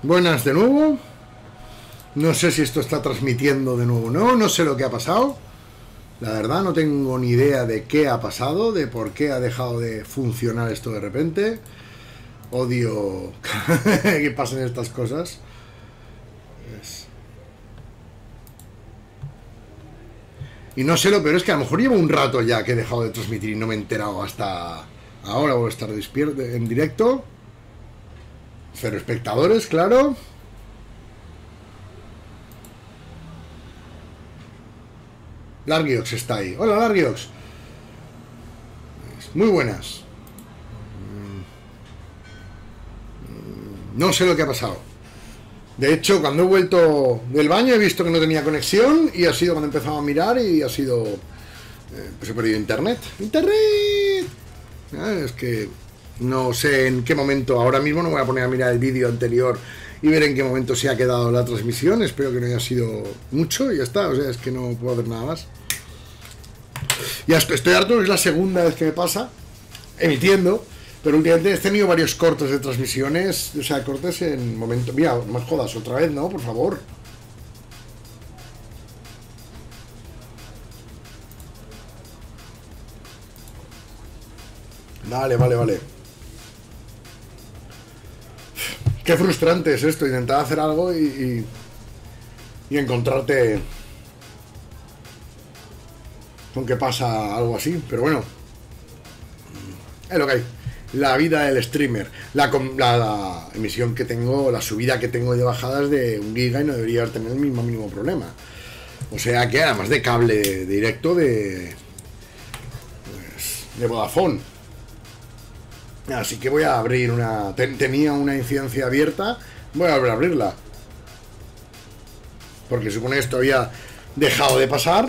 Buenas de nuevo. No sé si esto está transmitiendo de nuevo o no. No sé lo que ha pasado. La verdad no tengo ni idea de qué ha pasado, de por qué ha dejado de funcionar esto de repente. Odio que pasen estas cosas. Y no sé, lo peor es que a lo mejor llevo un rato ya que he dejado de transmitir y no me he enterado hasta ahora. Voy a estar despierto en directo. 0 espectadores, claro. Largiox está ahí. Hola, Largiox. Muy buenas. No sé lo que ha pasado. De hecho, cuando he vuelto del baño he visto que no tenía conexión y ha sido cuando he empezado a mirar y ha sido... pues he perdido internet. ¡Internet! Es que no sé en qué momento. Ahora mismo no me voy a poner a mirar el vídeo anterior y ver en qué momento se ha quedado la transmisión. Espero que no haya sido mucho y ya está. O sea, es que no puedo hacer nada más. Ya estoy harto, es la segunda vez que me pasa emitiendo, pero últimamente he tenido varios cortes de transmisiones, o sea, cortes en momento... Mira, no me jodas otra vez, ¿no? Por favor. Vale. Qué frustrante es esto, intentar hacer algo y encontrarte con que pasa algo así, pero bueno, es lo que hay. La vida del streamer, la emisión que tengo, la subida que tengo de bajadas de 1 giga y no debería tener el mínimo problema. O sea que además de cable directo de Vodafone. Así que voy a abrir una... tenía una incidencia abierta, voy a volver a abrirla. Porque supone que esto había dejado de pasar.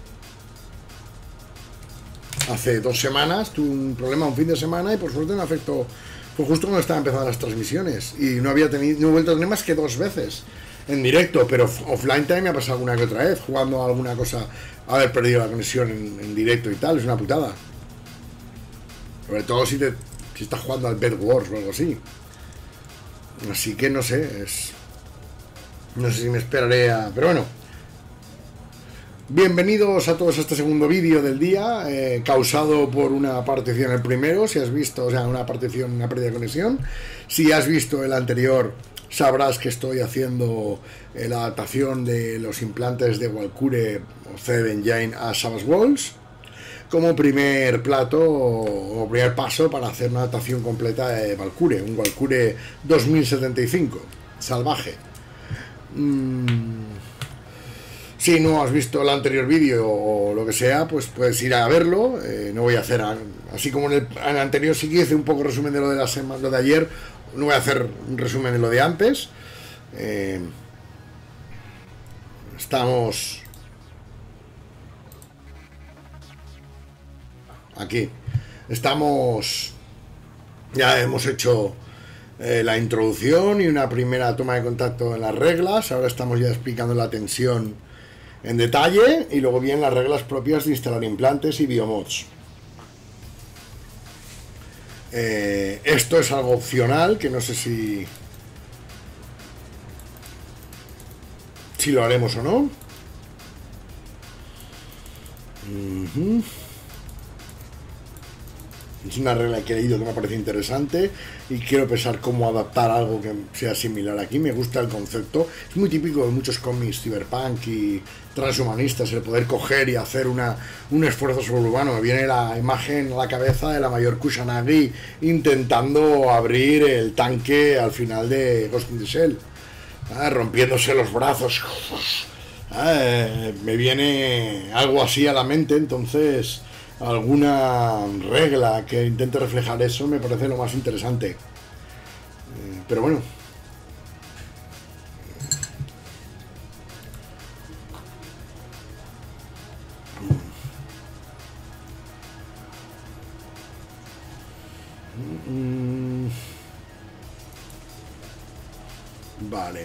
Hace 2 semanas tuve un problema un fin de semana y por suerte no afectó. Fue justo cuando estaban empezando las transmisiones y no he vuelto a tener más que 2 veces en directo, pero offline también me ha pasado alguna que otra vez, jugando a alguna cosa, haber perdido la conexión en directo y tal, es una putada. Sobre todo si estás jugando al Bed Wars o algo así. Así que no sé, no sé si me esperaré a... Pero bueno. Bienvenidos a todos a este segundo vídeo del día, causado por una partición el primero, si has visto, o sea, una pérdida de conexión. Si has visto el anterior, sabrás que estoy haciendo la adaptación de los implantes de Valkyrie o Ced Engine a Savage Worlds, como primer plato o primer paso para hacer una adaptación completa de Valkyrie, un Valkyrie 2075, salvaje. Si no has visto el anterior vídeo o lo que sea, pues puedes ir a verlo. No voy a hacer, así como en el anterior sí que hice un poco resumen de lo de la semana, lo de ayer, no voy a hacer un resumen de lo de antes. Estamos aquí. Ya hemos hecho la introducción y una primera toma de contacto en las reglas. Ahora estamos ya explicando la tensión en detalle y luego vienen las reglas propias de instalar implantes y biomods. Esto es algo opcional que no sé si lo haremos o no. Es una regla que he leído que me parece interesante y quiero pensar cómo adaptar algo que sea similar aquí. Me gusta el concepto. Es muy típico de muchos cómics cyberpunk y transhumanistas el poder coger y hacer un esfuerzo sobrehumano. Me viene la imagen a la cabeza de la mayor Kusanagi intentando abrir el tanque al final de Ghost in the Shell, rompiéndose los brazos. Me viene algo así a la mente, entonces... alguna regla que intente reflejar eso me parece lo más interesante, pero bueno, vale.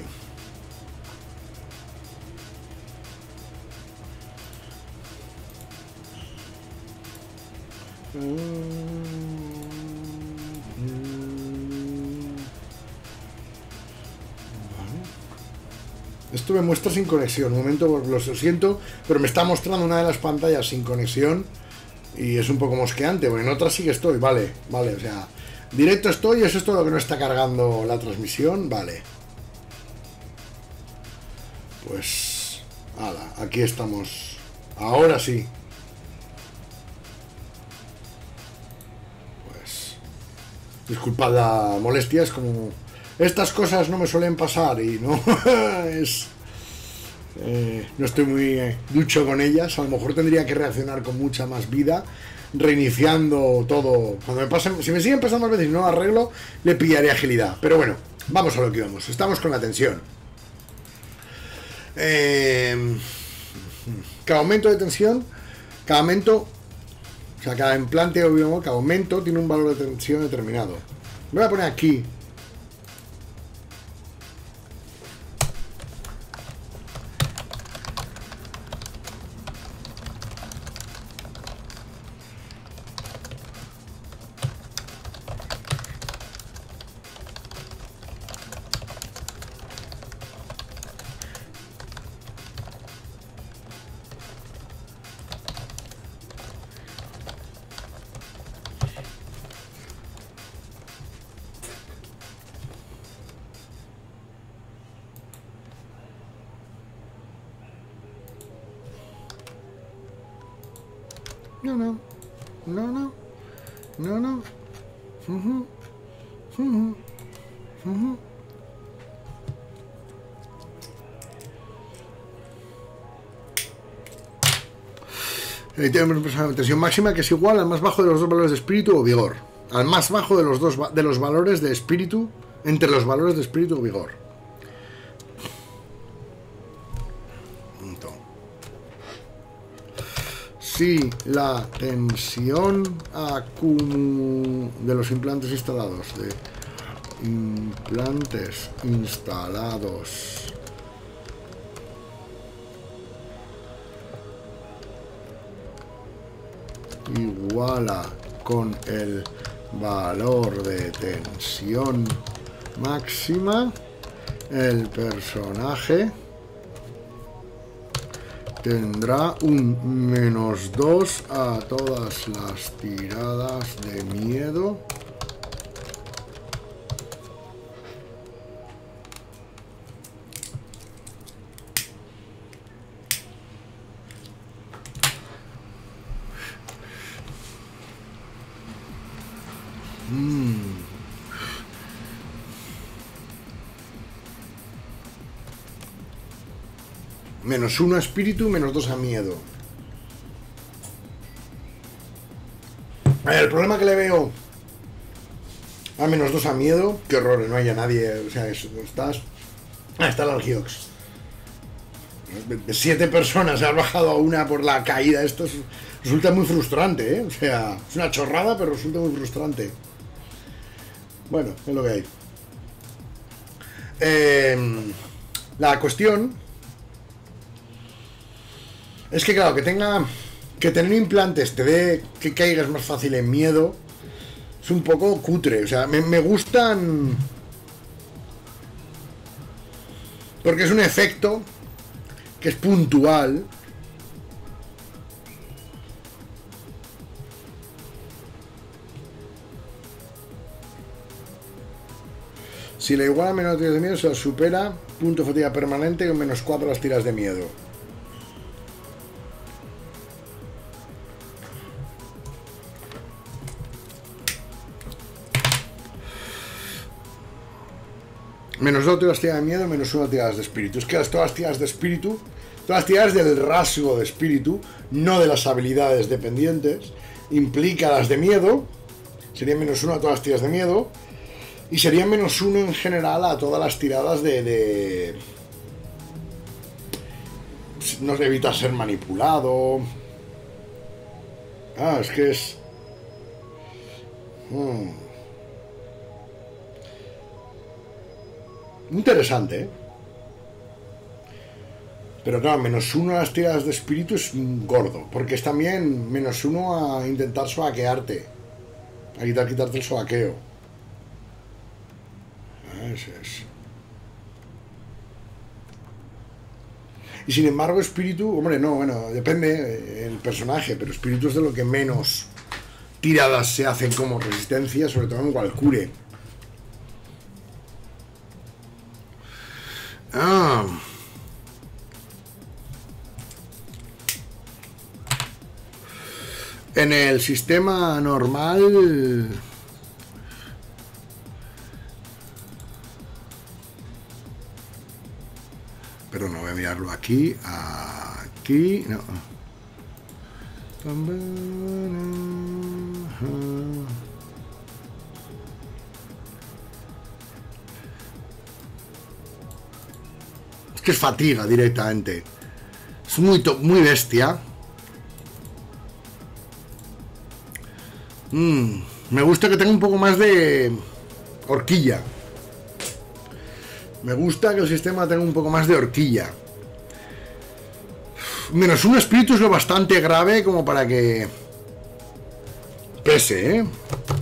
Esto me muestra sin conexión. Un momento, lo siento, pero me está mostrando una de las pantallas sin conexión y es un poco mosqueante, porque en otra sí que estoy, vale, o sea, directo estoy, eso es todo lo que no está cargando la transmisión, vale. Pues, ala, aquí estamos. Ahora sí. Pues, disculpad la molestia, es como... Estas cosas no me suelen pasar y no es... no estoy muy ducho con ellas. A lo mejor tendría que reaccionar con mucha más vida, reiniciando todo. Cuando me pasen, si me siguen pasando más veces y no lo arreglo, le pillaré agilidad. Pero bueno, vamos a lo que vamos. Estamos con la tensión. Cada aumento de tensión, cada aumento, o sea, cada implante o biomod, cada aumento tiene un valor de tensión determinado. Voy a poner aquí. No. Ahí tenemos una tensión máxima que es igual al más bajo de los dos valores de espíritu o vigor. Al más bajo de los dos de los valores de espíritu, entre los valores de espíritu o vigor. Si la tensión de los implantes instalados, iguala con el valor de tensión máxima, el personaje tendrá un -2 a todas las tiradas de miedo -1 a espíritu, -2 a miedo. El problema que le veo a -2 a miedo, qué horror, no haya nadie, o sea, estás... Ah, está el Algiox. De 7 personas has bajado a una por la caída, esto resulta muy frustrante, ¿eh? O sea, es una chorrada, pero resulta muy frustrante. Bueno, es lo que hay. La cuestión es que, claro, que tener implantes te dé que caigas más fácil en miedo es un poco cutre. O sea, me gustan porque es un efecto que es puntual. Si la iguala menos tiras de miedo se la supera, punto de fatiga permanente con -4 las tiras de miedo. -2 tiras de miedo, -1 tiradas de espíritu. Es que todas las tiradas de espíritu, todas las tiradas del rasgo de espíritu, no de las habilidades dependientes, implica las de miedo, serían -1 a todas las tiradas de miedo, y serían -1 en general a todas las tiradas de no evita ser manipulado. Ah, es que es... Interesante, ¿eh? Pero claro, -1 a las tiradas de espíritu es gordo, porque es también -1 a intentar soaquearte, a quitarte el soaqueo. Ese es. Y sin embargo, espíritu, hombre, no, bueno, depende el personaje, pero espíritu es de lo que menos tiradas se hacen como resistencia, sobre todo en Walkure. En el sistema normal, pero no voy a mirarlo aquí, no. Es que es fatiga directamente. Es muy bestia. Me gusta que tenga un poco más de horquilla. Me gusta que el sistema tenga un poco más de horquilla. Menos un espíritu es lo bastante grave como para que pese, ¿eh?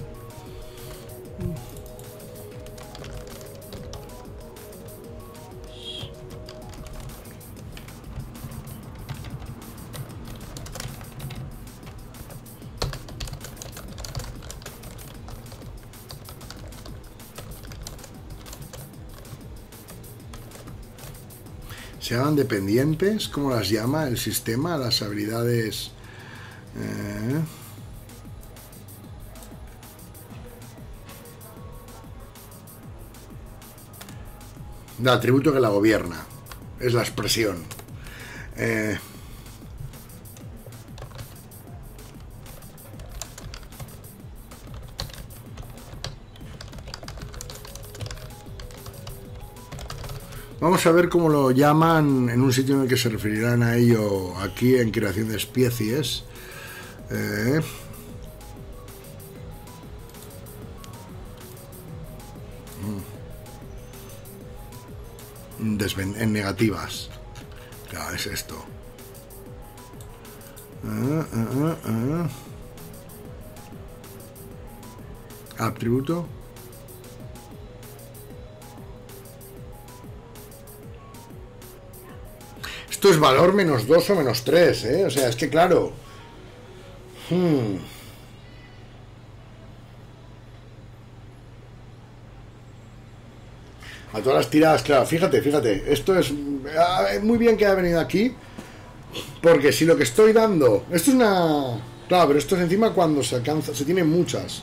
Se llaman dependientes, ¿cómo las llama el sistema? Las habilidades... El atributo que la gobierna. Es la expresión. Vamos a ver cómo lo llaman en un sitio en el que se referirán a ello aquí en creación de especies. En negativas. Claro, es esto. Atributo. Esto es valor -2 o -3, ¿eh? O sea, es que claro. A todas las tiradas, claro, fíjate, esto es muy bien que ha venido aquí, porque si lo que estoy dando, esto es una, claro, pero esto es encima cuando se alcanza, se tienen muchas.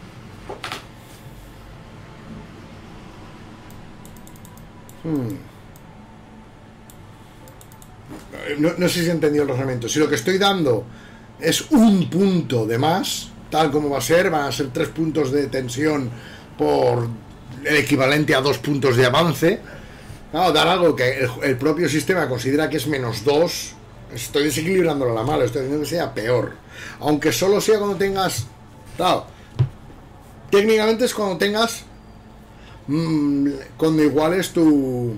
No sé si he entendido el razonamiento. Si lo que estoy dando es un punto de más, tal como va a ser, van a ser 3 puntos de tensión por el equivalente a 2 puntos de avance. Claro, dar algo que el propio sistema considera que es -2, estoy desequilibrándolo a la mala, estoy haciendo que sea peor. Aunque solo sea cuando tengas... Claro, técnicamente es cuando tengas... cuando iguales tu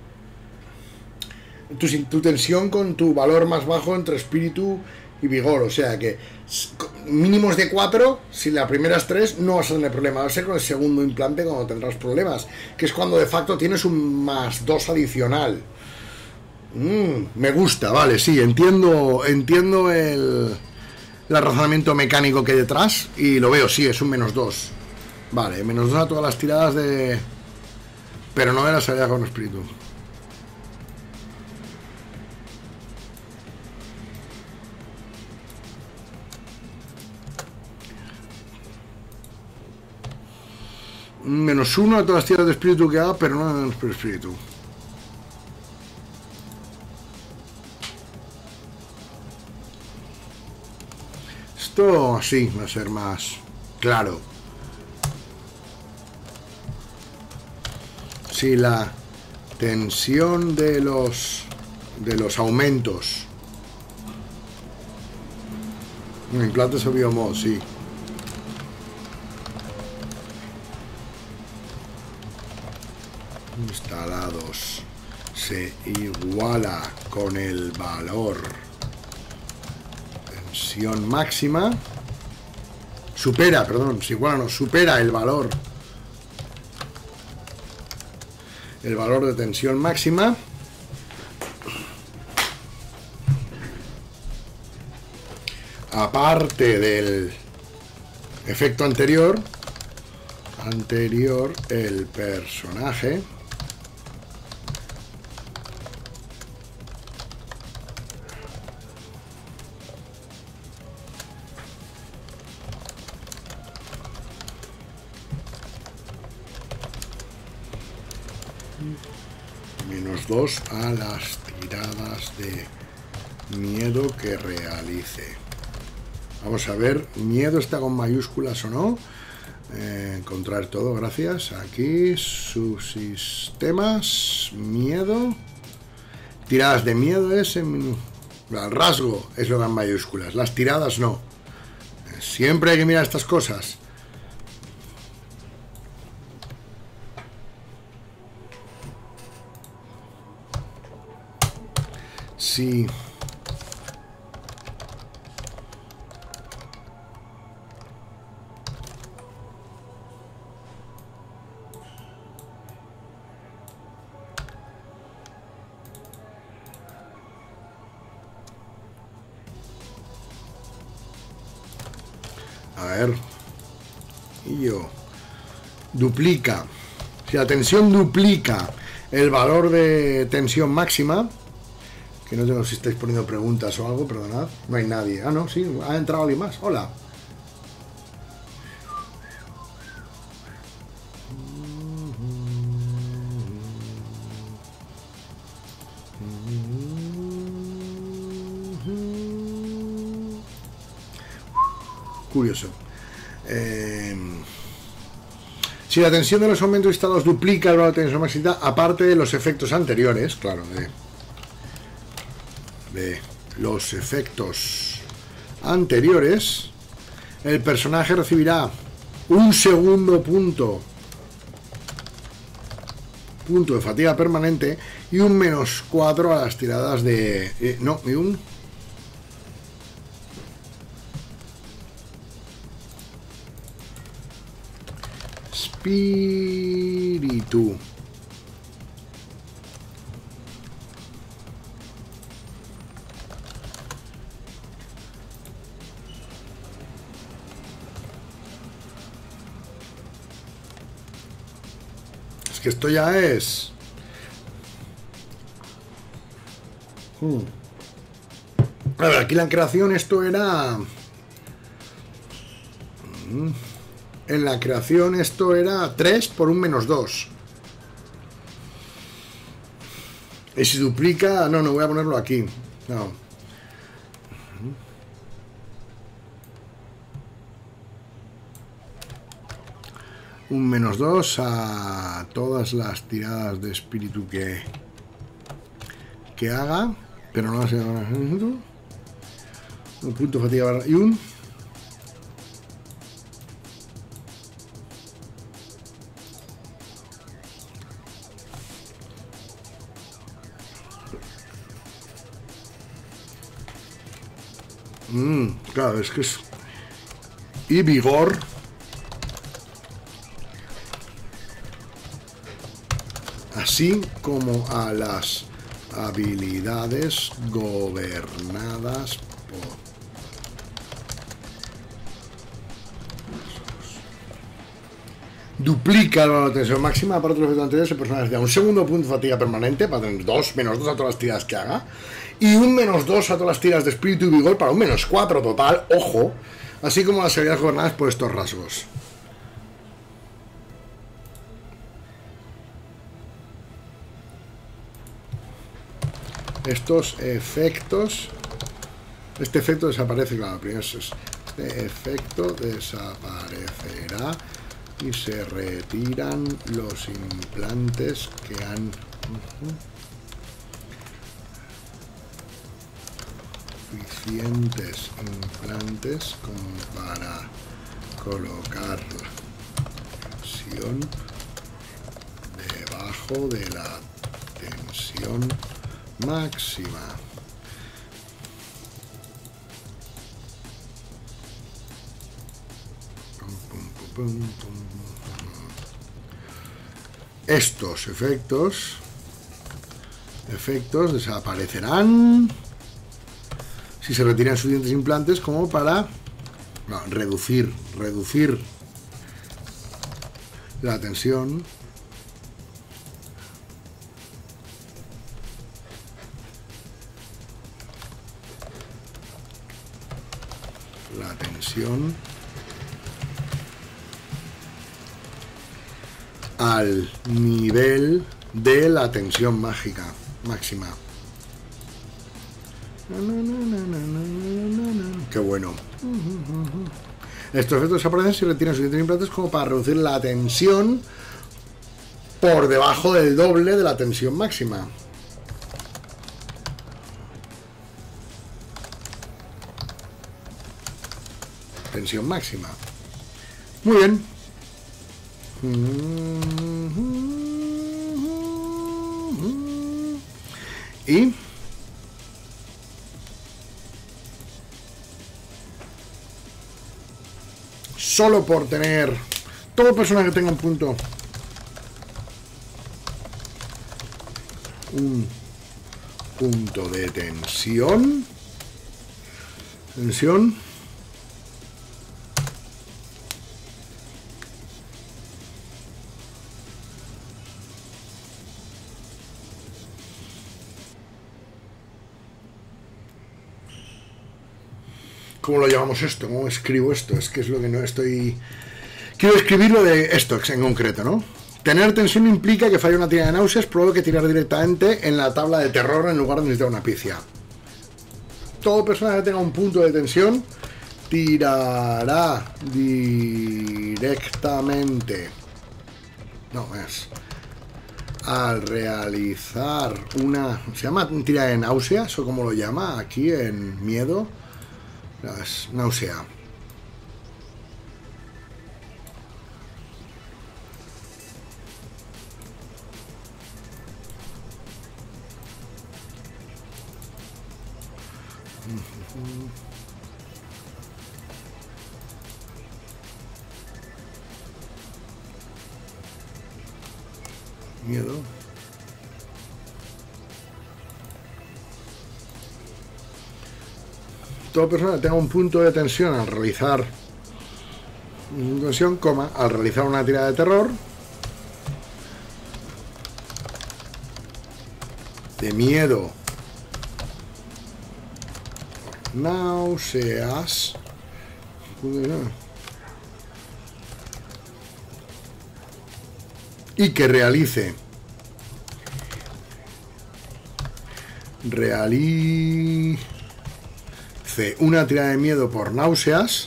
tensión con tu valor más bajo entre espíritu y vigor. O sea que mínimos de 4, si la primera es 3, no vas a tener problema. Va a ser con el segundo implante cuando tendrás problemas, que es cuando de facto tienes un +2 adicional. Me gusta, vale, sí, entiendo el razonamiento mecánico que hay detrás y lo veo, sí, es un -2. Vale, -2 a todas las tiradas de... Pero no de la salida con espíritu. -1 a todas las tiradas de espíritu que haga, pero no de espíritu. Esto así va a ser más claro. Si la tensión de los aumentos implantes o biomod, sí, instalados se iguala con el valor tensión máxima, supera el valor de tensión máxima, aparte del efecto anterior, el personaje -2 a las tiradas de miedo que realice. Vamos a ver, miedo está con mayúsculas o no. Encontrar todo, gracias. Aquí, subsistemas, miedo. Tiradas de miedo es en... El rasgo es lo que en mayúsculas, las tiradas no. Siempre hay que mirar estas cosas. Sí. A ver. Y yo. Duplica. Si la tensión duplica el valor de tensión máxima, que no tengo si estáis poniendo preguntas o algo, perdonad. No hay nadie. Ah, no, sí, ha entrado alguien más. Hola. Curioso. Si la tensión de los aumentos instalados duplica el valor de tensión máxima, aparte de los efectos anteriores, claro, de los efectos anteriores, el personaje recibirá un segundo punto de fatiga permanente y un -4 a las tiradas de... no, y un... espíritu. Es que esto ya es... A ver, aquí la creación esto era... En la creación esto era 3 por un -2. Y si duplica... No, no voy a ponerlo aquí. No. Un -2 a todas las tiradas de espíritu que haga. Pero no va a ser... Un punto de fatiga y un... claro, es que es... Y vigor. Así como a las habilidades gobernadas por... Duplica la tensión máxima para otros efectos anteriores. El personaje da un segundo punto de fatiga permanente para tener -2 a todas las tiradas que haga. Y un -2 a todas las tiras de espíritu y vigor para un -4 total, ojo, así como las habilidades gobernadas por estos rasgos. Estos efectos, este efecto desaparece, claro, primero este efecto desaparecerá y se retiran los implantes que han... suficientes implantes como para colocar la tensión debajo de la tensión máxima. Estos efectos desaparecerán si si se retiran suficientes implantes como para reducir la tensión. Al nivel de la tensión máxima. Qué bueno. Estos efectos desaparecen si retiran suficientes implantes como para reducir la tensión por debajo del doble de la tensión máxima. Tensión máxima. Muy bien. Y solo por tener todo persona que tenga un punto de tensión ¿Cómo lo llamamos esto? ¿Cómo escribo esto? Es que es lo que no estoy... Quiero escribirlo de esto en concreto, ¿no? Tener tensión implica que falla una tirada de náuseas, probable que tirar directamente en la tabla de terror en lugar de necesitar una pifia. Todo personaje que tenga un punto de tensión tirará directamente. No, es... Al realizar una... ¿Se llama tirada de náuseas o como lo llama aquí en miedo? Es náusea. Miedo. Toda persona que tenga un punto de tensión al realizar al realizar una tirada de terror, de miedo, náuseas, y que realice una tirada de miedo por náuseas,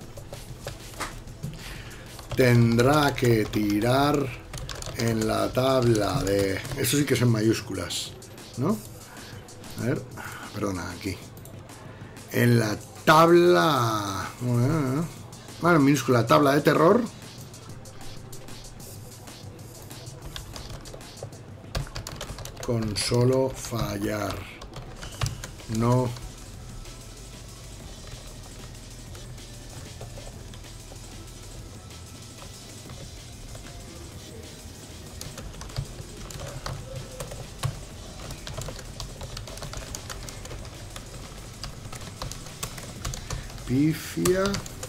tendrá que tirar en la tabla de... Eso sí que es en mayúsculas, ¿no? A ver, perdona, aquí. En la tabla... Bueno, en minúscula, tabla de terror. Con solo fallar. No... pifia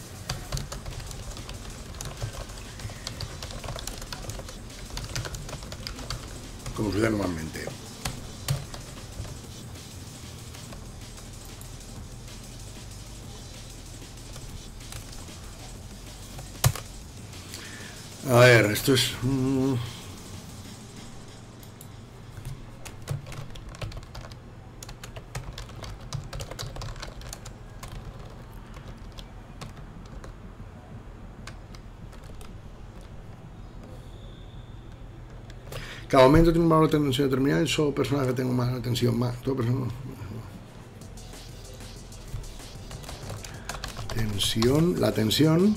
como sucede normalmente. A ver, esto es... Cada momento tiene un valor de tensión determinado y solo personas que tengan más tensión más. Todo persona... Tensión, la tensión.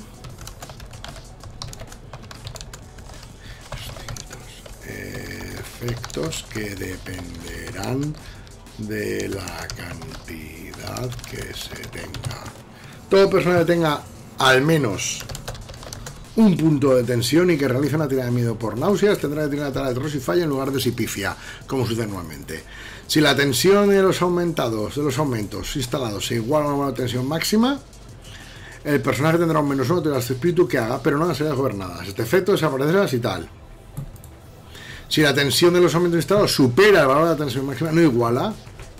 Efectos que dependerán de la cantidad que se tenga. Todo persona que tenga al menos un punto de tensión y que realiza una tirada de miedo por náuseas, tendrá que tirar la tirada de terror si falla en lugar de si pifia, como sucede normalmente. Si la tensión de los aumentos instalados se iguala a una tensión máxima, el personaje tendrá un -1 de este espíritu que haga, pero no las habilidades gobernadas. Este efecto desaparecerá si tal. Si la tensión de los aumentos instalados supera el valor de la tensión máxima, no iguala.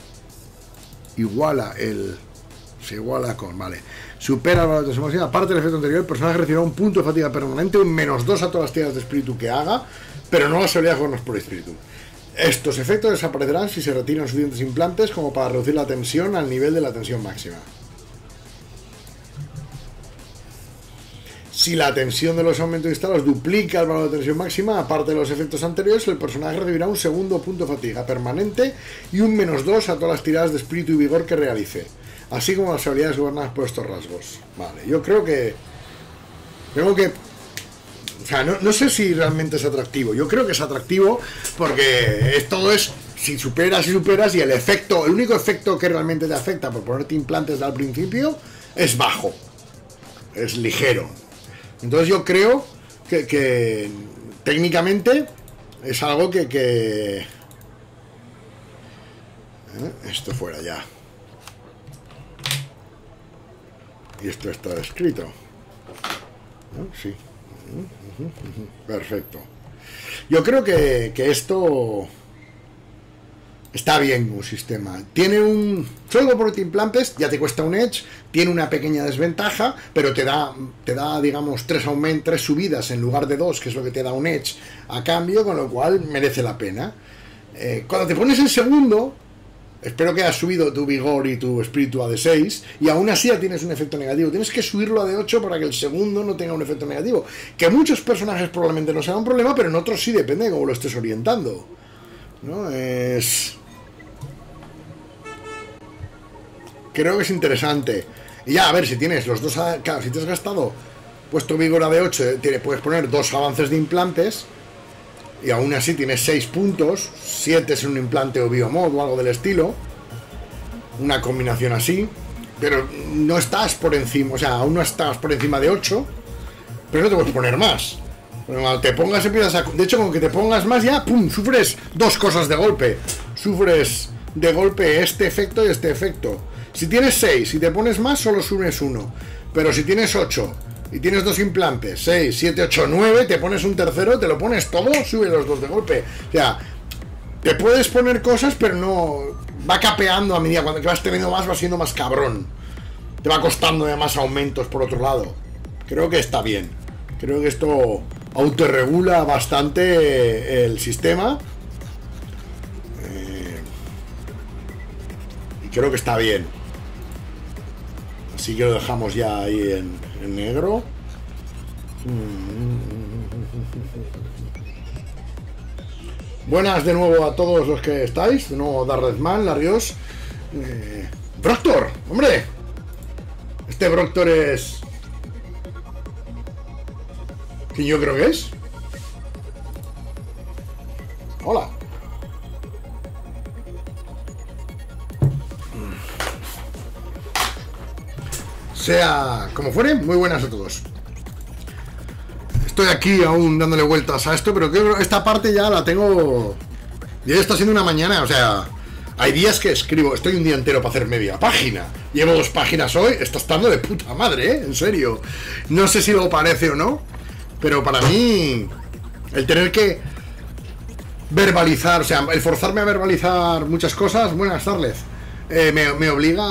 Se iguala con, vale. Supera el valor de tensión máxima. Aparte del efecto anterior, el personaje recibirá un punto de fatiga permanente, un -2 a todas las tiradas de espíritu que haga, pero no las habilidades gobernadas por espíritu. Estos efectos desaparecerán si se retiran suficientes implantes como para reducir la tensión al nivel de la tensión máxima. Si la tensión de los aumentos instalados duplica el valor de tensión máxima, aparte de los efectos anteriores, el personaje recibirá un segundo punto de fatiga permanente y un -2 a todas las tiradas de espíritu y vigor que realice, así como las habilidades gobernadas por estos rasgos. Vale, yo creo que... O sea, no sé si realmente es atractivo. Yo creo que es atractivo porque todo es si superas y el único efecto que realmente te afecta por ponerte implantes al principio es bajo, es ligero. Entonces yo creo que técnicamente es algo que esto fuera ya. Y esto está escrito. ¿No? Sí. Perfecto. Yo creo que esto está bien un sistema. Tiene un... Solo por implantes ya te cuesta un edge, tiene una pequeña desventaja, pero te da digamos, 3 subidas en lugar de 2, que es lo que te da un edge a cambio, con lo cual merece la pena. Cuando te pones el segundo, espero que hayas subido tu vigor y tu espíritu a de 6 y aún así ya tienes un efecto negativo. Tienes que subirlo a de 8 para que el segundo no tenga un efecto negativo. Que muchos personajes probablemente no sea un problema, pero en otros sí, depende de cómo lo estés orientando, ¿no? Creo que es interesante. Y ya, a ver, si tienes los dos... Claro, si te has gastado puesto vigor a de 8, puedes poner 2 avances de implantes y aún así tienes 6 puntos, 7 es un implante o biomod o algo del estilo, una combinación así, pero no estás por encima, o sea, aún no estás por encima de 8, pero no te puedes poner más. Pero cuando te pongas empiezas a... De hecho, con que te pongas más ya, ¡pum!, sufres 2 cosas de golpe. Sufres de golpe este efecto y este efecto. Si tienes 6 y te pones más, solo subes 1. Pero si tienes 8... y tienes 2 implantes, 6, 7, 8, 9, te pones un tercero, te lo pones todo, sube los 2 de golpe. O sea, te puedes poner cosas, pero no... Va capeando a medida, cuando vas teniendo más, va siendo más cabrón. Te va costando de más aumentos por otro lado. Creo que está bien. Creo que esto autorregula bastante el sistema. Y creo que está bien. Así que lo dejamos ya ahí en negro. Buenas de nuevo a todos los que estáis. De nuevo Darredman, Larios. Broctor, hombre. Este Broctor es... ¿quién yo creo que es? Hola. Sea como fuere, muy buenas a todos. Estoy aquí aún dándole vueltas a esto, pero creo que esta parte ya la tengo... Ya está siendo una mañana, o sea... Hay días que escribo, estoy un día entero para hacer media página. Llevo 2 páginas hoy, está estando de puta madre, ¿eh? En serio. No sé si lo parece o no, pero para mí... El tener que verbalizar, o sea, el forzarme a verbalizar muchas cosas... Buenas tardes. Me obliga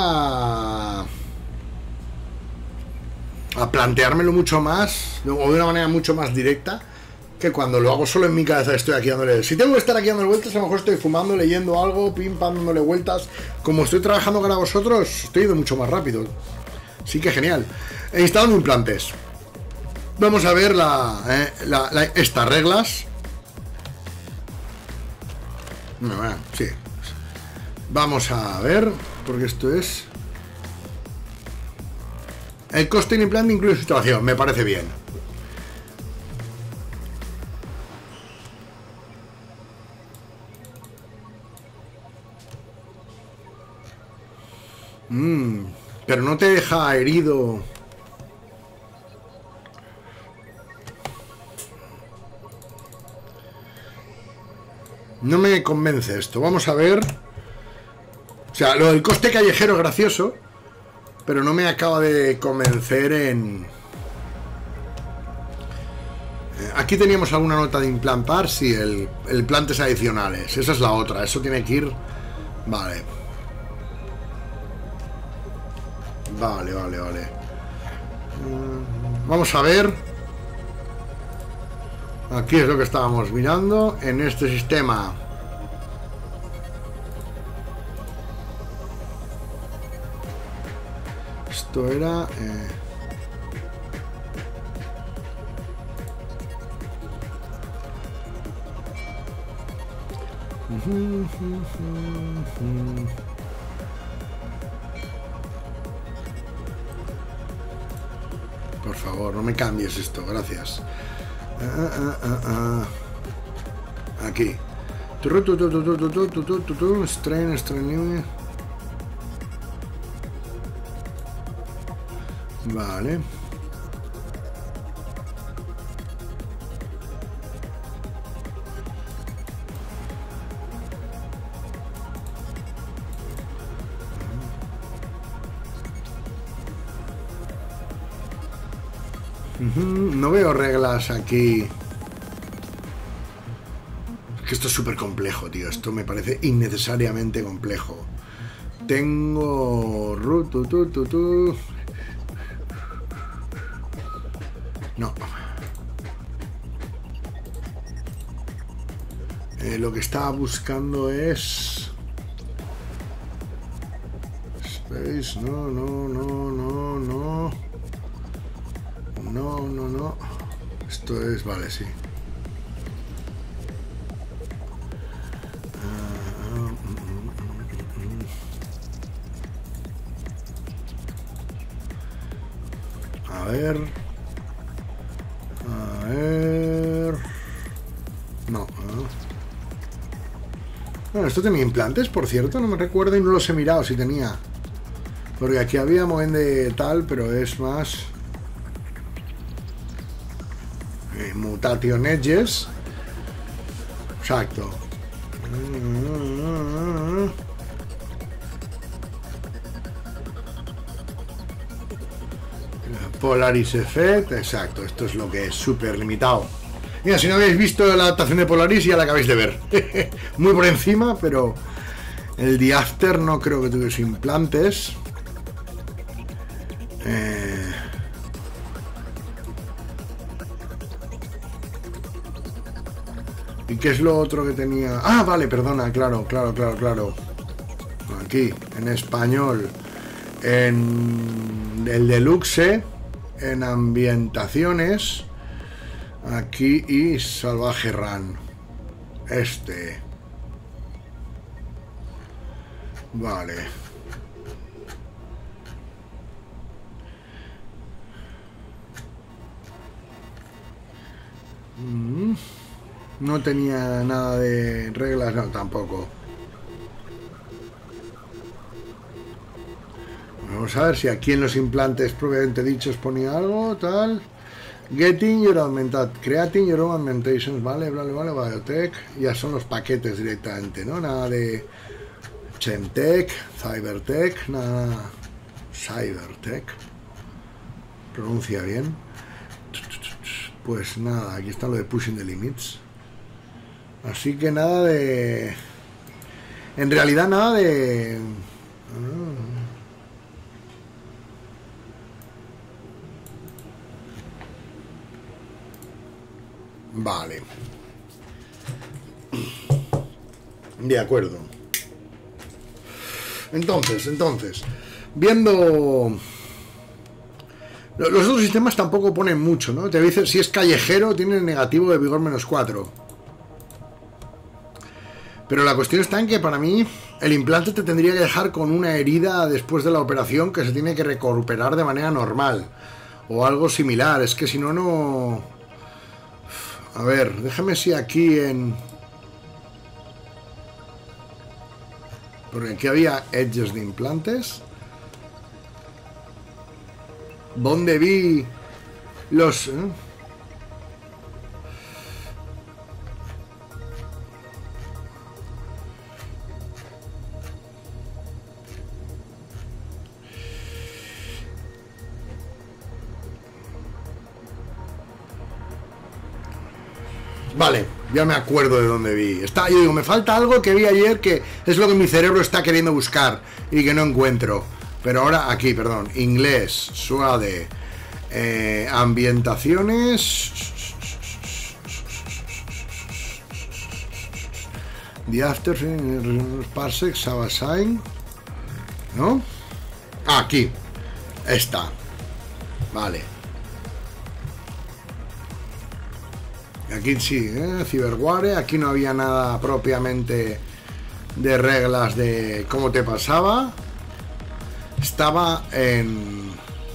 a planteármelo mucho más, o de una manera mucho más directa, que cuando lo hago solo en mi cabeza. Estoy aquí dándole... Si tengo que estar aquí dándole vueltas, a lo mejor estoy fumando, leyendo algo, pim, pam, dándole vueltas. Como estoy trabajando para vosotros, estoy yendo mucho más rápido. Sí que genial. Instalando implantes. Vamos a ver estas reglas. Sí. Vamos a ver, porque esto es... El coste de implante incluye su instalación, me parece bien. Pero no te deja herido. No me convence esto. Vamos a ver. O sea, lo del coste callejero es gracioso, pero no me acaba de convencer en... Aquí teníamos alguna nota de implantar. Sí, el plantes adicionales. Esa es la otra. Eso tiene que ir... Vale. Vale. Vamos a ver. Aquí es lo que estábamos mirando. En este sistema... Esto era... Por favor, no me cambies esto, gracias. Aquí. Strain. Vale. No veo reglas aquí. Es que esto es súper complejo, tío. Esto me parece innecesariamente complejo. Tengo... No. Lo que estaba buscando es... Space, no. Esto es... Vale, sí. A ver... No. Bueno, esto tenía implantes, por cierto, no me recuerdo y no los he mirado si tenía. Porque aquí había moven de tal, pero es más... Mutation Edges. Exacto. Polaris Effect. Exacto, esto es lo que es súper limitado. Mira, si no habéis visto la adaptación de Polaris ya la acabáis de ver. Muy por encima, pero el The After no creo que tuviese implantes. ¿Y qué es lo otro que tenía? Ah, vale, perdona, claro. Aquí, en español. En el Deluxe, en ambientaciones. Aquí y Salvaje Run. Vale. No tenía nada de reglas, no, tampoco. Vamos a ver si aquí en los implantes propiamente dichos ponía algo, tal. Getting your creating your own augmentations, vale, biotech. Ya son los paquetes directamente, ¿no? Nada de Chemtech, Cybertech, nada. Cybertech. Pronuncia bien. Pues nada, aquí está lo de Pushing the Limits. Así que nada de... En realidad nada de... Vale. De acuerdo. Entonces, viendo... Los otros sistemas tampoco ponen mucho, ¿no? Te dicen si es callejero, tiene negativo de vigor -4. Pero la cuestión está en que para mí el implante te tendría que dejar con una herida después de la operación que se tiene que recuperar de manera normal. O algo similar. Es que si no, no... A ver, déjame si aquí en... Porque aquí había edges de implantes. ¿Dónde vi los... Vale, ya me acuerdo de dónde vi. Yo digo, me falta algo que vi ayer que es lo que mi cerebro está queriendo buscar y que no encuentro. Pero ahora aquí, perdón, inglés, suave, ambientaciones. The After Parsec Sabasign, ¿no? Ah, aquí. Esta. Vale. Aquí sí, Cyberware. Aquí no había nada propiamente de reglas de cómo te pasaba. Estaba en...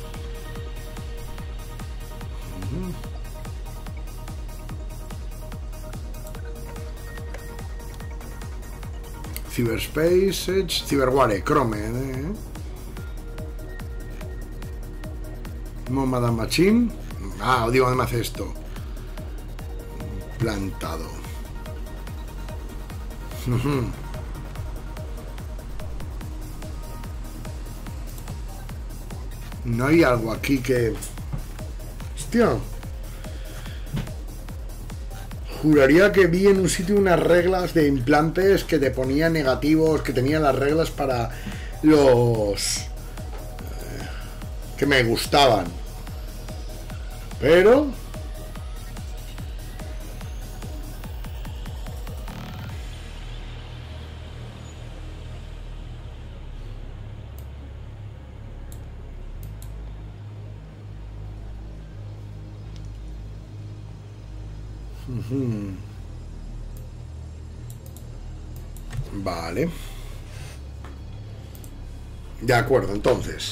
Cyberspace, Edge, Cyberware, Chrome. Madame Machine. Ah, digo, ¿dónde me hace esto? Plantado. No hay algo aquí que... Hostia. Juraría que vi en un sitio unas reglas de implantes que te ponían negativos, que tenían las reglas para los... que me gustaban. Pero... Vale. De acuerdo, entonces.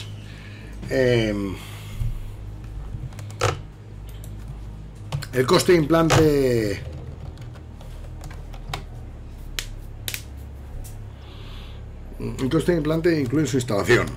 El coste de implante... El coste de implante incluye su instalación.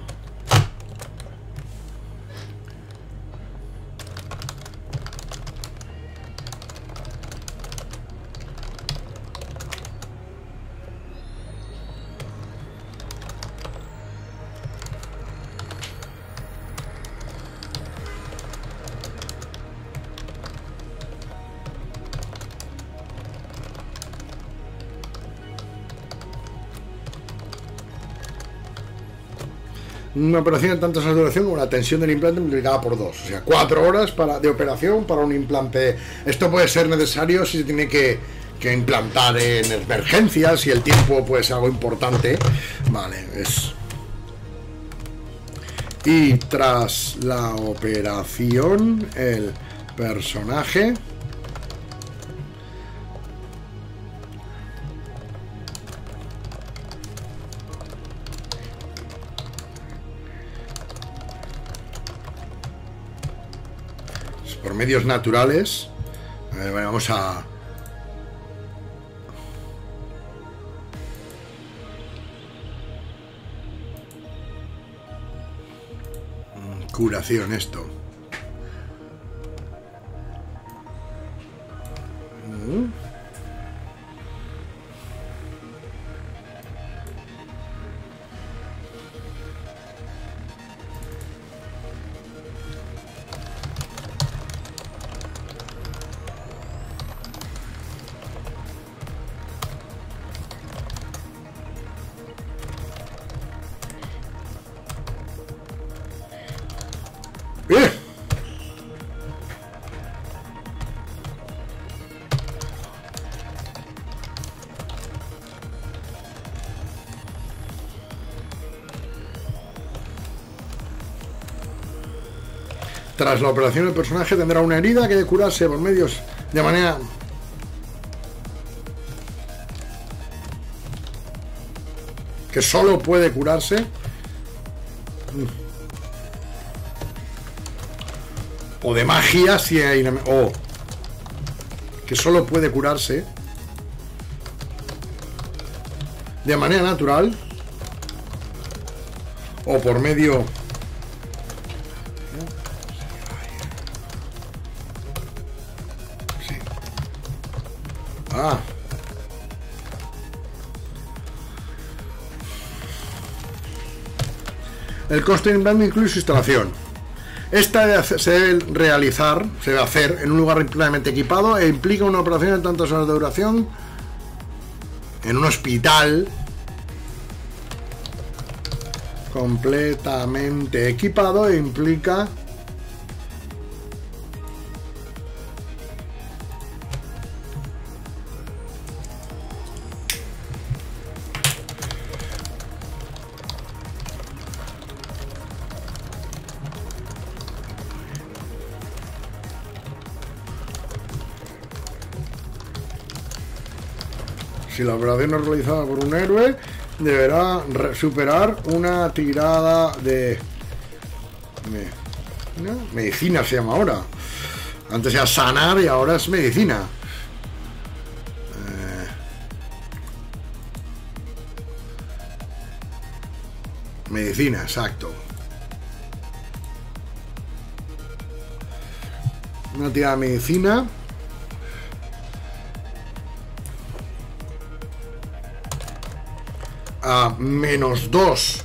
Una operación de tanta duración como la tensión del implante multiplicada por 2, o sea, 4 horas de operación para un implante. Esto puede ser necesario si se tiene que implantar en emergencias y el tiempo puede ser algo importante. Vale, es... Y tras la operación, el personaje... por medios naturales. A ver, vamos a... Curación esto. Tras la operación, el personaje tendrá una herida que debe curarse por medios de manera... que solo puede curarse. O de magia si hay... o que solo puede curarse de manera natural o por medio... Ah. El coste de implante incluye su instalación. Se debe realizar, se debe hacer en un lugar plenamente equipado e implica una operación de tantas horas de duración en un hospital completamente equipado e implica si la operación es realizada por un héroe, deberá superar una tirada de... ¿no? Medicina se llama ahora. Antes era sanar y ahora es medicina. Medicina, exacto. Una tirada de medicina. A -2.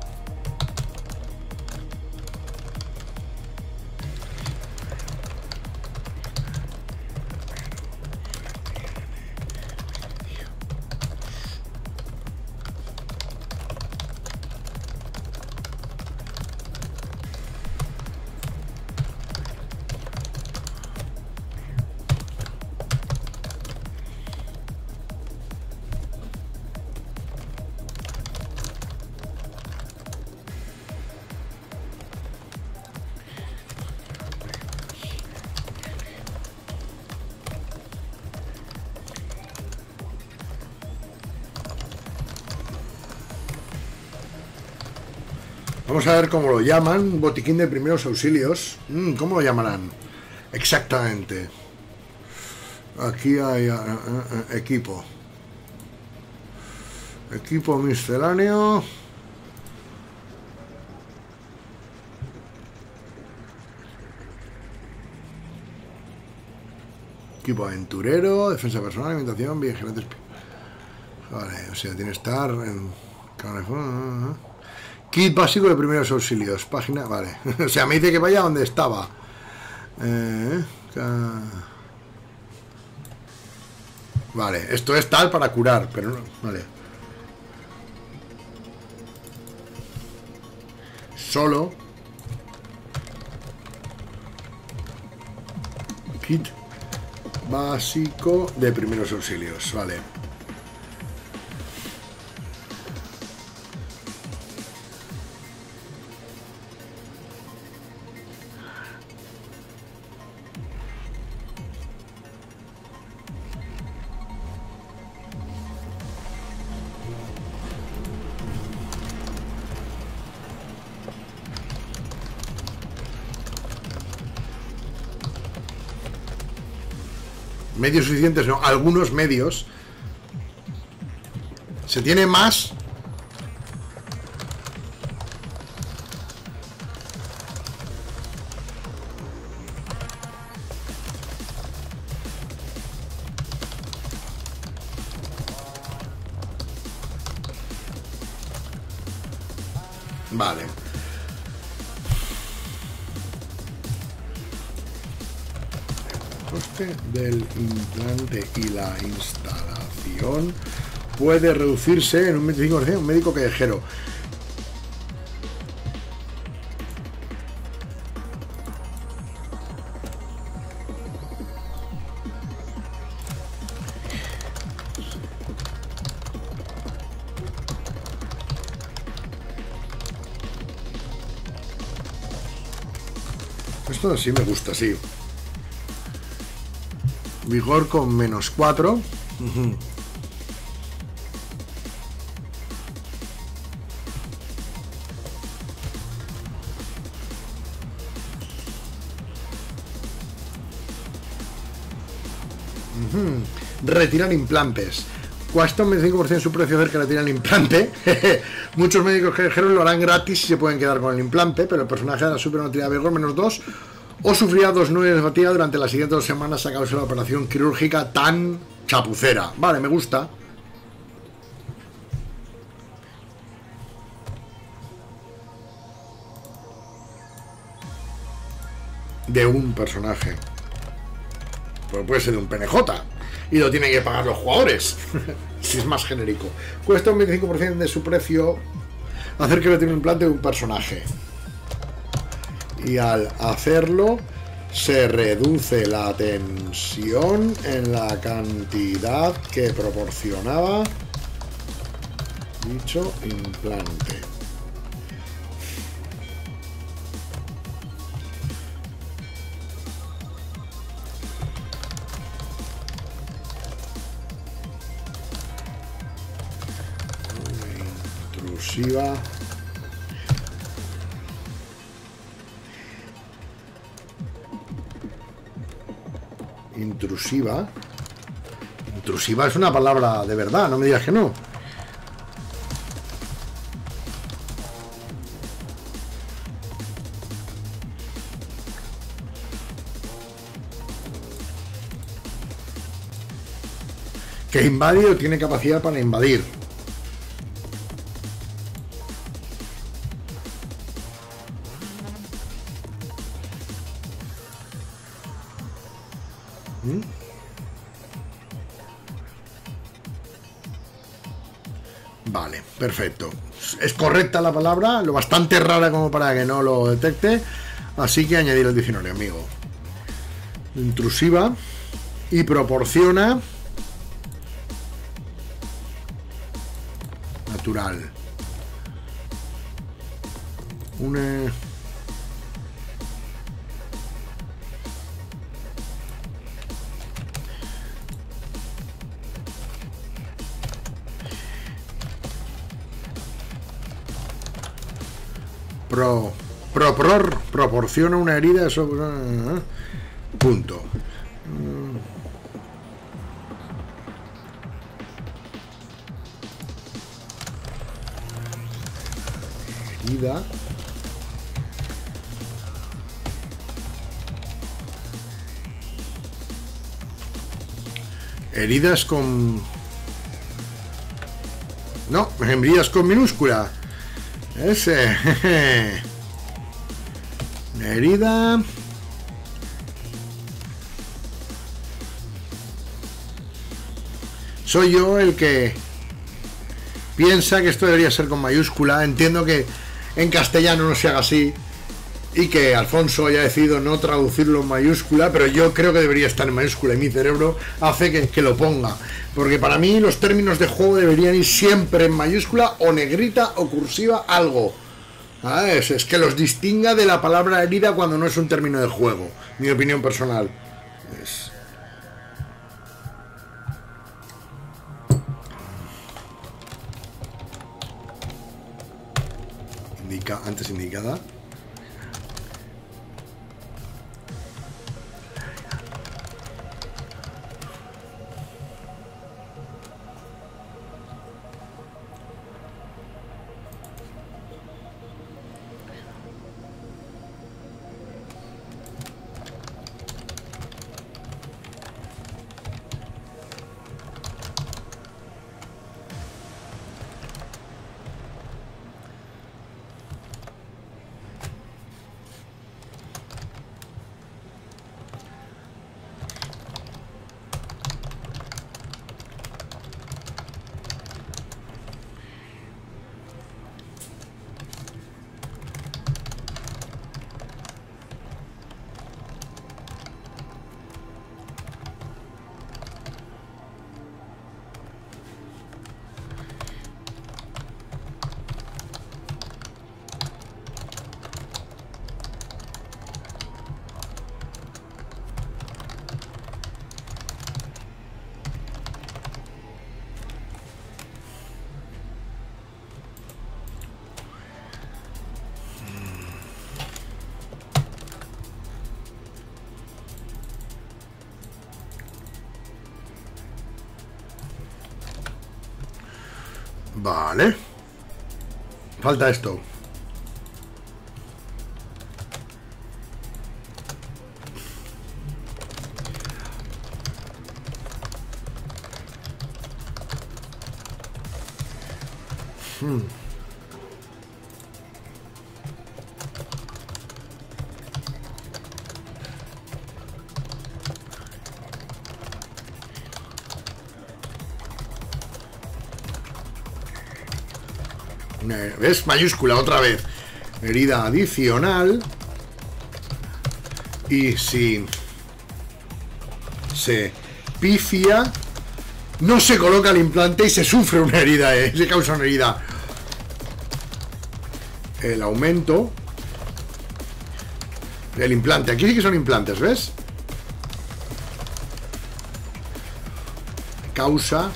Vamos a ver cómo lo llaman. Botiquín de primeros auxilios. ¿Cómo lo llamarán? Exactamente. Aquí hay equipo. Equipo misceláneo. Equipo aventurero, defensa personal, alimentación, vigilantes. Vale, o sea, tiene que estar en... Kit básico de primeros auxilios. Página, vale. O sea, me dice que vaya donde estaba. Vale, esto es tal para curar, pero no. Vale. Solo. Kit básico de primeros auxilios. Vale. Medios suficientes, no, algunos medios. Se tiene más. Vale. Coste del implante y la instalación puede reducirse en un 25%. Un médico callejero. Esto sí me gusta, sí. Vigor con -4. Retirar implantes. Cuesta un 25% su precio hacer que retirar el implante. Muchos médicos callejeros lo harán gratis y se pueden quedar con el implante, pero el personaje hará super una tirada de vigor -2 o sufrirá 2 nuevas de fatiga durante las siguientes 2 semanas a causa de la operación quirúrgica tan chapucera. Vale, me gusta. de un personaje. Pues puede ser de un PNJ. Y lo tienen que pagar los jugadores. Si es más genérico. Cuesta un 25% de su precio hacer que le tiene un implante de un personaje. Y al hacerlo se reduce la tensión en la cantidad que proporcionaba dicho implante. Intrusiva. Intrusiva. Intrusiva es una palabra de verdad, no me digas que no. Que invade o tiene capacidad para invadir. Vale, perfecto. Es correcta la palabra, lo bastante rara como para que no lo detecte. Así que añadir el diccionario, amigo. Intrusiva. Y proporciona natural. Una... proporciona una herida sobre... punto. Herida. Heridas con... No, heridas con minúscula. Ese. Herida. Soy yo el que piensa que esto debería ser con mayúscula. Entiendo que en castellano no se haga así y que Alfonso haya decidido no traducirlo en mayúscula, pero yo creo que debería estar en mayúscula y mi cerebro hace que lo ponga. Porque para mí los términos de juego deberían ir siempre en mayúscula o negrita o cursiva algo. Es que los distinga de la palabra herida cuando no es un término de juego. Mi opinión personal. Antes indicada. Vale. Falta esto. ¿Ves? Mayúscula otra vez. Herida adicional. Y si se pifia, no se coloca el implante y se sufre una herida, se causa una herida. El aumento del implante. Aquí sí que son implantes, ¿ves? Causa.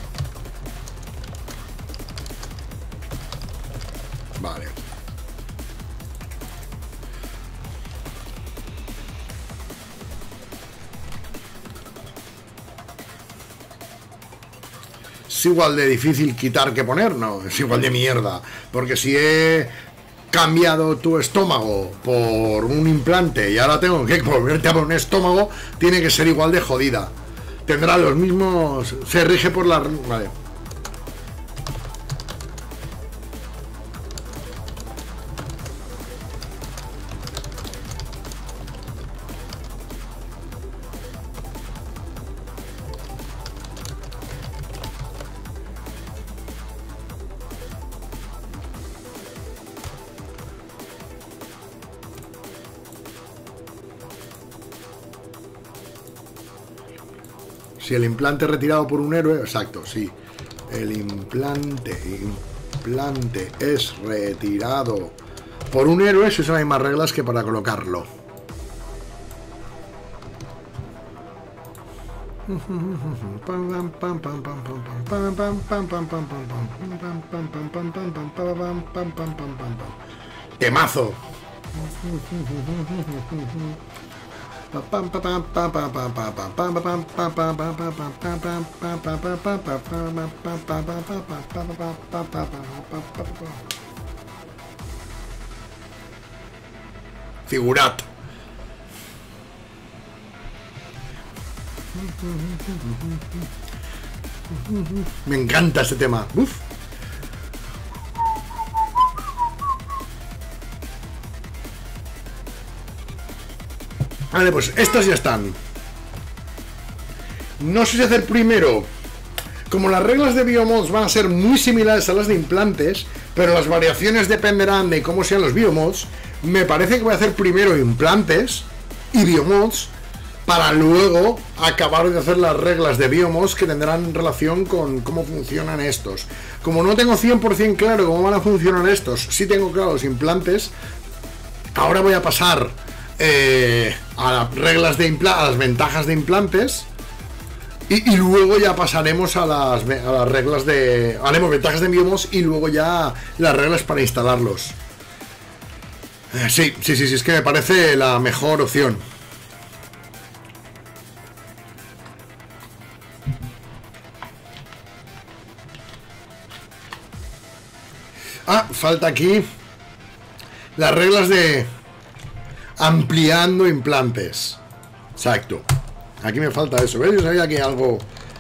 Vale. ¿Es igual de difícil quitar que poner? No, es igual de mierda. Porque si he cambiado tu estómago por un implante y ahora tengo que volverte a poner un estómago, tiene que ser igual de jodida. Tendrá los mismos... Se rige por la... Vale. Si el implante retirado por un héroe, exacto, sí. El implante es retirado por un héroe, si son las mismas reglas que para colocarlo. Temazo. Figurat. Me encanta este tema. Uf. Vale, pues estas ya están. No sé si hacer primero. Como las reglas de biomods van a ser muy similares a las de implantes, pero las variaciones dependerán de cómo sean los biomods, me parece que voy a hacer primero implantes y biomods para luego acabar de hacer las reglas de biomods que tendrán relación con cómo funcionan estos. Como no tengo 100% claro cómo van a funcionar estos, sí tengo claro los implantes. Ahora voy a pasar a las reglas de a las ventajas de implantes y luego ya pasaremos a las reglas de... Haremos ventajas de biomods y luego ya las reglas para instalarlos. Sí, es que me parece la mejor opción. Ah, falta aquí las reglas de ampliando implantes. Exacto. Aquí me falta eso, ¿ves? Yo sabía que algo...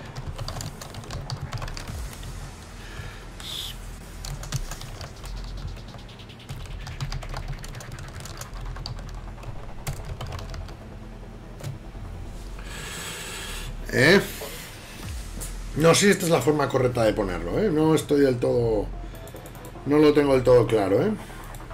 No sé si esta es la forma correcta de ponerlo, ¿eh? No estoy del todo... No lo tengo del todo claro, ¿eh?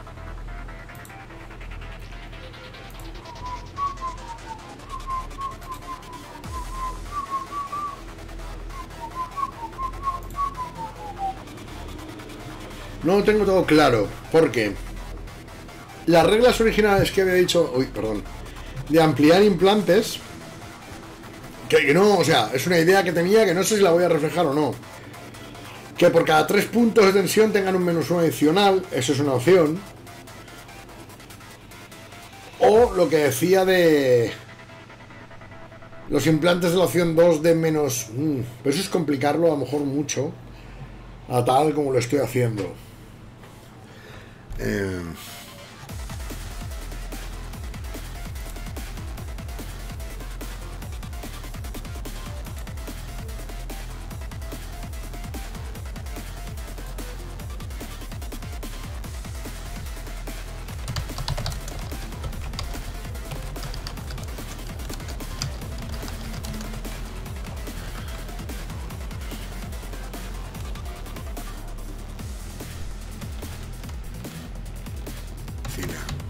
No lo tengo todo claro, porque las reglas originales que había dicho... Uy, perdón. De ampliar implantes... Que no, o sea, es una idea que tenía que no sé si la voy a reflejar o no. Que por cada 3 puntos de tensión tengan un -1 adicional, eso es una opción. O lo que decía de los implantes de la opción 2 de menos... pero eso es complicarlo a lo mejor mucho, a tal como lo estoy haciendo.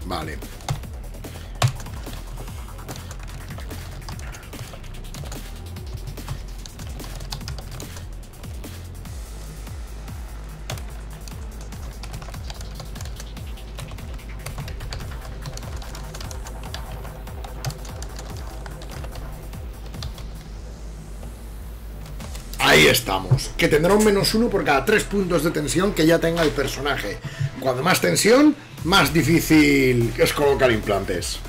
Vale. Ahí estamos, que tendrá un -1 por cada 3 puntos de tensión que ya tenga el personaje. Cuando más tensión, más difícil es colocar implantes.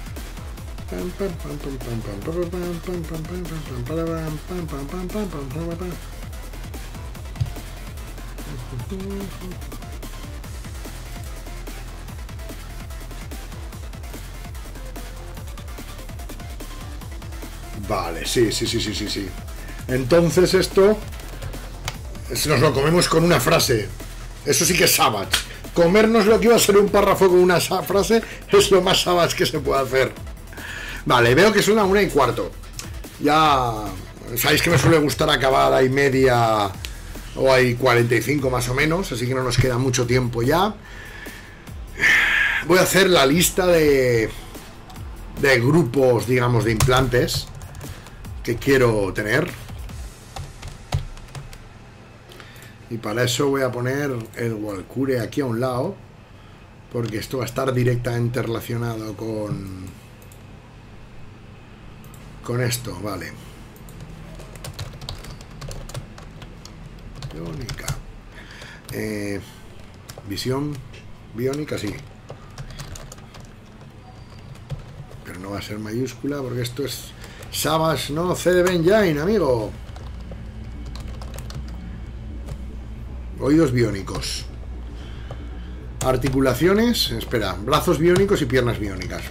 Vale, sí. Entonces esto nos lo comemos con una frase. Eso sí que es savage. Comernos lo que iba a ser un párrafo con una frase es lo más savage que se puede hacer. Vale, veo que son las 1:15. Ya sabéis que me suele gustar acabar a 1:30 o a 45 más o menos, así que no nos queda mucho tiempo ya. Voy a hacer la lista de grupos, digamos, de implantes que quiero tener. Y para eso voy a poner el Walkure aquí a un lado, porque esto va a estar directamente relacionado con esto, vale. Biónica. Visión biónica, sí. Pero no va a ser mayúscula, porque esto es Savage, no C de Benjamin, amigo. Oídos biónicos. Articulaciones, espera, brazos biónicos y piernas biónicas.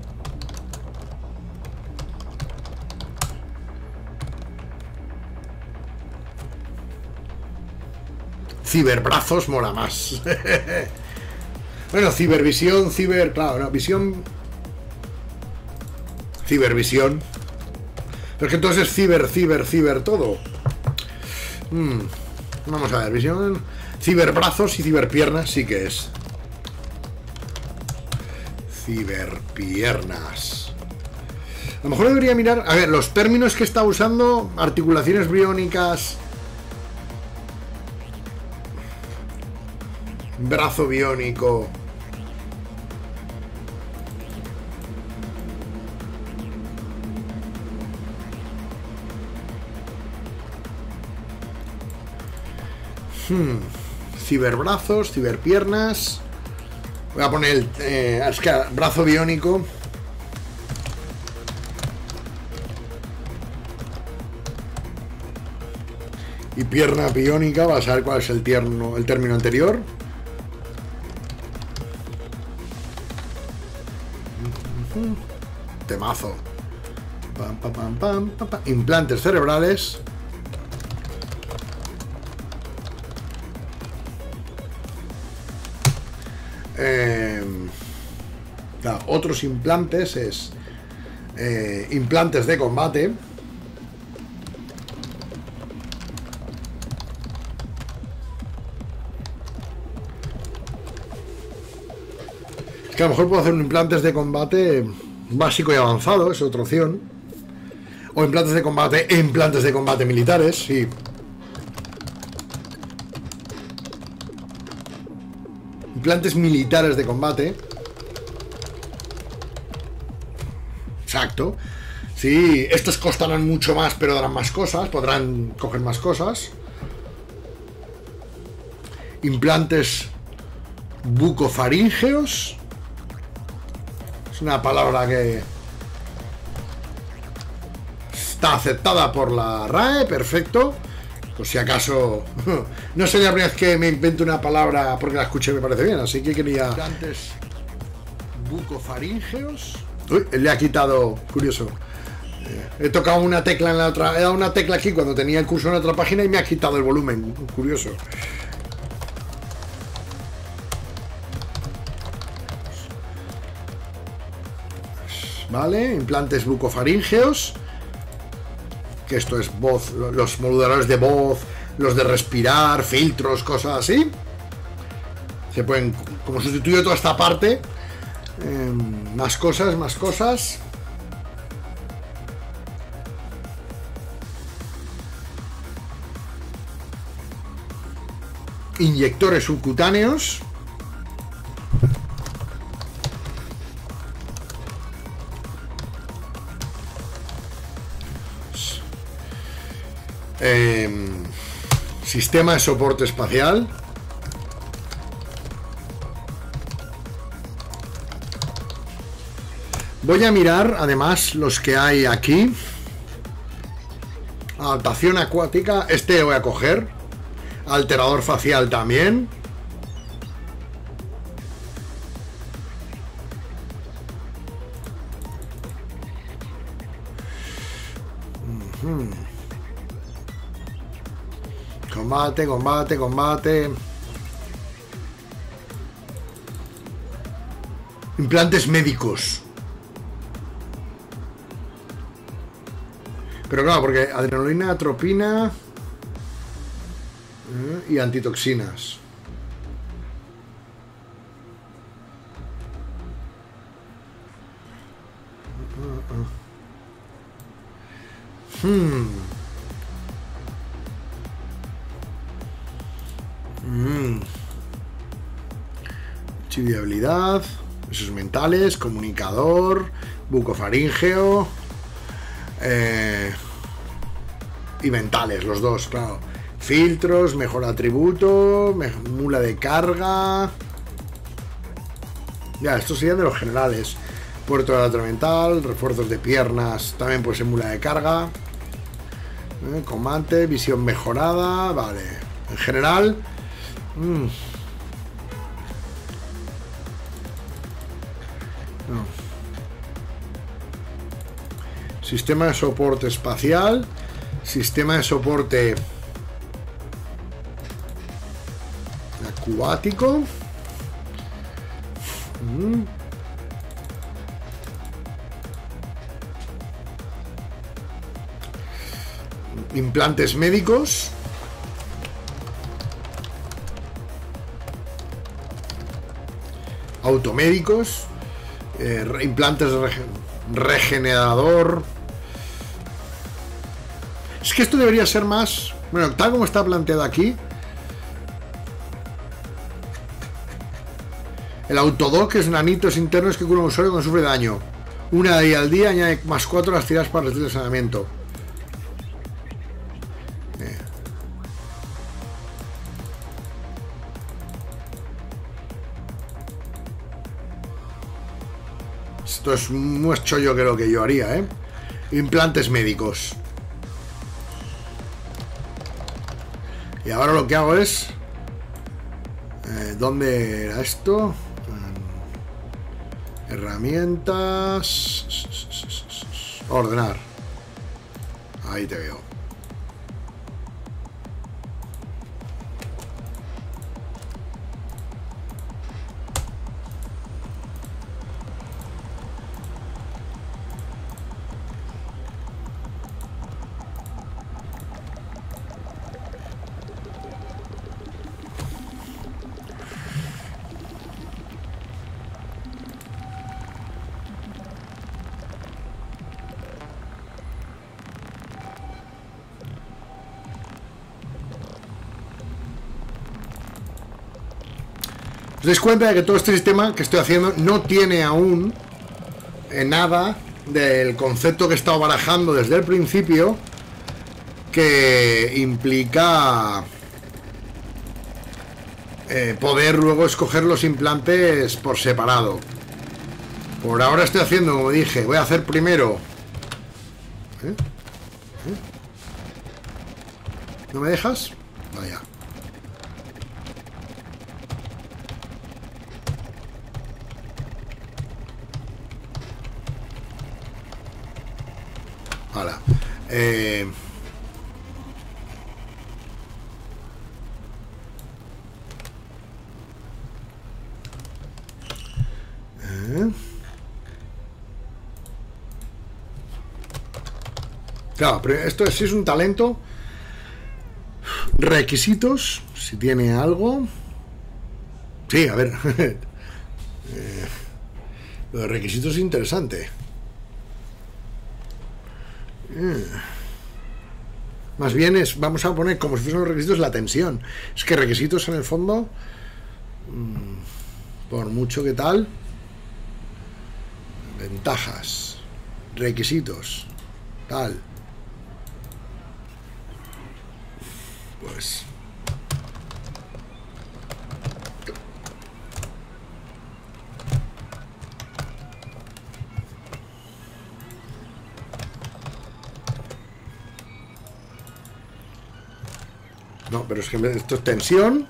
Ciberbrazos mola más. Bueno, cibervisión, claro, no, visión. Cibervisión. Pero es que entonces es ciber todo. Vamos a ver, visión. Ciberbrazos y ciberpiernas sí que es. Ciberpiernas. A lo mejor debería mirar. A ver, los términos que está usando. Articulaciones biónicas. Brazo biónico. Ciberbrazos, ciberpiernas. Voy a poner es que brazo biónico. Y pierna biónica. Vas a ver cuál es el término anterior. Temazo. Implantes cerebrales. Otros implantes es implantes de combate. Es que a lo mejor puedo hacer un implantes de combate básico y avanzado, es otra opción. O implantes de combate e implantes de combate militares, sí. Implantes militares de combate. Exacto. Sí, estos costarán mucho más, pero darán más cosas. Podrán coger más cosas. Implantes bucofaríngeos. Es una palabra que está aceptada por la RAE, perfecto. Por si acaso, no sería la primera vez que me invento una palabra porque la escuché y me parece bien, así que quería. Implantes bucofaríngeos. Uy, le ha quitado, curioso. He tocado una tecla en la otra, he dado una tecla aquí cuando tenía el curso en otra página y me ha quitado el volumen, curioso. Vale, implantes bucofaríngeos. Que esto es voz, los moduladores de voz, los de respirar, filtros, cosas así. Se pueden, como sustituyo toda esta parte, Más cosas, más cosas. Inyectores subcutáneos. Sistema de soporte espacial. Voy a mirar además los que hay aquí. Adaptación acuática. Este voy a coger. Alterador facial también. Combate, combate, combate. Implantes médicos. Pero claro, porque adrenalina, atropina y antitoxinas. Chiviabilidad, esos mentales, comunicador, bucofaríngeo y mentales, los dos, claro. Filtros, mejor atributo, mula de carga. Ya, estos serían de los generales. Puerto de la mental, refuerzos de piernas, también puede ser mula de carga. Combate, visión mejorada, vale. En general, no. Sistema de soporte espacial, sistema de soporte acuático. Implantes médicos. Automédicos. Implantes regenerador. Es que esto debería ser más... Bueno, tal como está planteado aquí. El autodoc es nanitos internos que curan a un usuario cuando sufre daño. Una de al día, añade más 4 las tiradas para el saneamiento. Esto es más chollo que lo que yo haría, ¿eh? Implantes médicos. Y ahora lo que hago es... ¿dónde era esto? Herramientas... Ordenar. Ahí te veo. Os dais cuenta de que todo este sistema que estoy haciendo no tiene aún nada del concepto que he estado barajando desde el principio, que implica poder luego escoger los implantes por separado. Por ahora estoy haciendo, como dije, voy a hacer primero... ¿No me dejas? Vaya. Hola. Claro, pero esto sí es un talento. Requisitos, si tiene algo. Sí, a ver. Los requisitos es interesante. Más bien es, vamos a poner como si fuesen los requisitos la tensión. Es que requisitos en el fondo, por mucho que tal, ventajas, requisitos, tal, pues no, pero es que esto es tensión.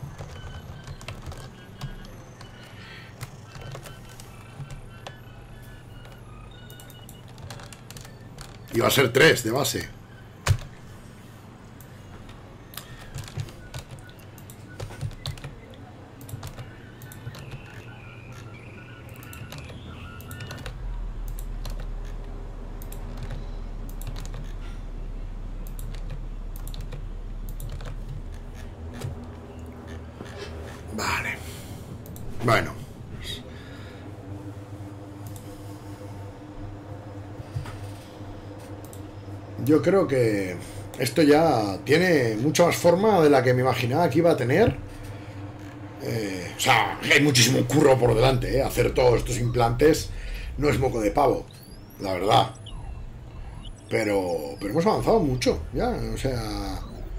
Y va a ser 3 de base. Vale. Bueno. Yo creo que esto ya tiene mucha más forma de la que me imaginaba que iba a tener. O sea, hay muchísimo curro por delante, ¿eh? Hacer todos estos implantes no es moco de pavo, la verdad. Pero hemos avanzado mucho, ya. O sea,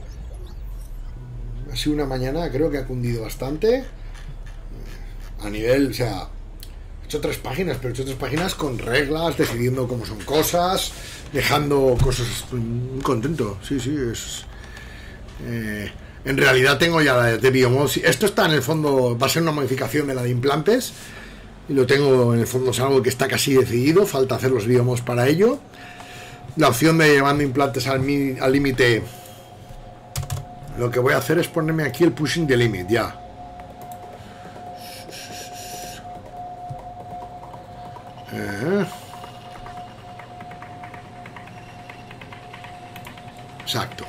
ha sido una mañana, creo que ha cundido bastante. A nivel, o sea, he hecho 3 páginas, pero he hecho 3 páginas con reglas, decidiendo cómo son cosas, dejando cosas. Muy contento, sí, es. En realidad tengo ya la de Biomod. Esto está en el fondo, va a ser una modificación de la de implantes. Y lo tengo en el fondo, es algo que está casi decidido. Falta hacer los Biomods para ello. La opción de llevando implantes al límite. Lo que voy a hacer es ponerme aquí el pushing the limit, ya. Exacto.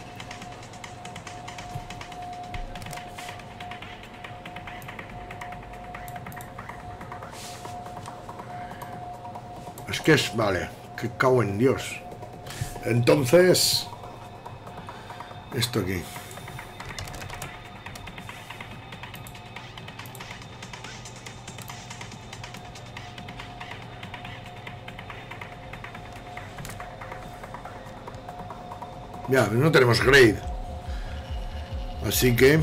Es que es, vale, que cago en Dios. Entonces, esto aquí. Ya, no tenemos grade. Así que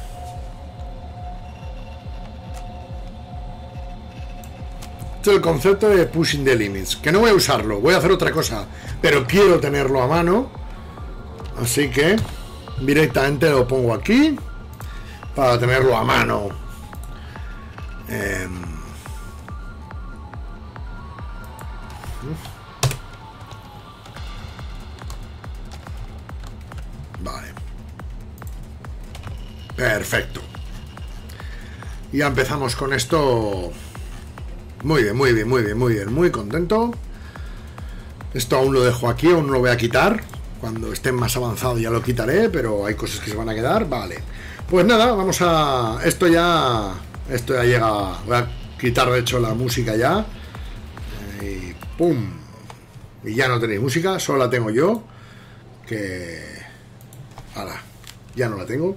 esto es el concepto de pushing the limits. Que no voy a usarlo, voy a hacer otra cosa, pero quiero tenerlo a mano. Así que directamente lo pongo aquí para tenerlo a mano. Vale. Perfecto. Ya empezamos con esto. Muy bien, muy contento. Esto aún lo dejo aquí, aún no lo voy a quitar. Cuando esté más avanzado ya lo quitaré, pero hay cosas que se van a quedar. Vale. Pues nada, vamos a. Esto ya llega. Voy a quitar de hecho la música ya. Y ¡pum! Y ya no tenéis música, solo la tengo yo. Ahora, ya no la tengo.